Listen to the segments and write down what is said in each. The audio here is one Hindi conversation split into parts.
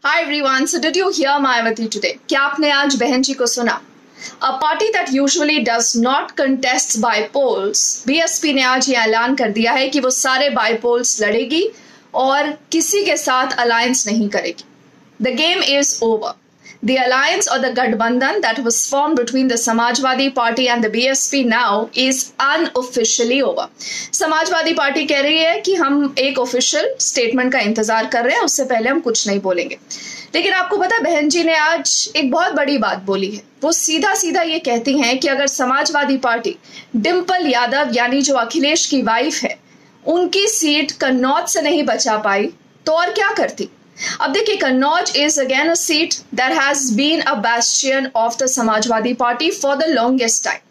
Hi everyone. So did you hear Mayawati today? क्या आपने आज बहन जी को सुना? A party that usually does not contest by polls, BSP ने आज ये ऐलान कर दिया है कि वो सारे बाई पोल्स लड़ेगी और किसी के साथ अलायंस नहीं करेगी. The game is over. The alliance or the Gadbandhan that was formed between the Samajwadi Party and the BSP now is unofficially over. Samajwadi Party कह रही है कि हम एक ऑफिशियल स्टेटमेंट का इंतजार कर रहे हैं, उससे पहले हम कुछ नहीं बोलेंगे. लेकिन आपको पता है बहन जी ने आज एक बहुत बड़ी बात बोली है. वो सीधा सीधा ये कहती हैं कि अगर समाजवादी पार्टी डिम्पल यादव यानी जो अखिलेश की वाइफ है उनकी सीट कन्नौज से नहीं बचा पाई तो और क्या करती. अब देखिए, Kannauj is again a seat that has been a bastion of the Samajwadi Party for the longest time.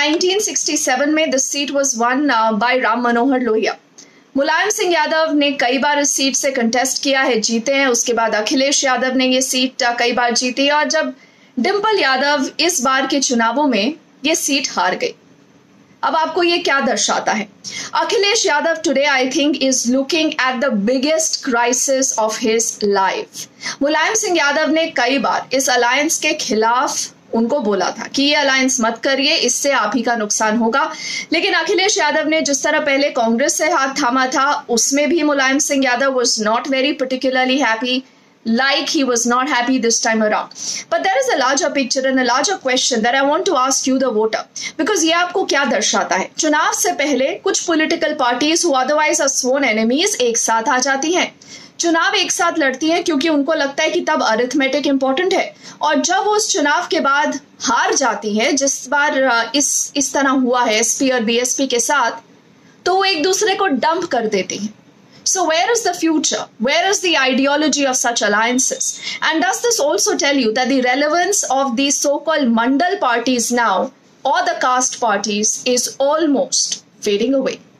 1967 में this seat was won by Ram Manohar Lohia. Mulayam Singh Yadav ने कई बार इस सीट से कंटेस्ट किया है, जीते हैं. उसके बाद अखिलेश यादव ने ये सीट कई बार जीती और जब डिम्पल यादव इस बार के चुनावों में ये सीट हार गई. अब आपको ये क्या दर्शाता है? Akhilesh Yadav today I think is looking at the biggest crisis of his life. Mulayam Singh Yadav ने कई बार इस अलायंस के खिलाफ उनको बोला था कि ये अलायंस मत करिए, इससे आप ही का नुकसान होगा. लेकिन अखिलेश यादव ने जिस तरह पहले कांग्रेस से हाथ थामा था उसमें भी Mulayam Singh Yadav was not very particularly happy, like he was not happy this time around. But there is a larger picture and a larger question that I want to ask you the voter, because ये आपको क्या दर्शाता है? चुनाव से पहले कुछ political parties who otherwise are sworn enemies एक साथ आ जाती हैं. चुनाव एक साथ लड़ती हैं क्योंकि उनको लगता है कि तब अरिथमेटिक इंपॉर्टेंट है, और जब वो उस चुनाव के बाद हार जाती है, जिस बार इस तरह हुआ है एसपी और बीएसपी के साथ, तो वो एक दूसरे को डंप कर देती हैं. So where is the future? Where is the ideology of such alliances? And does this also tell you that the relevance of these so-called mandal parties now or the caste parties is almost fading away?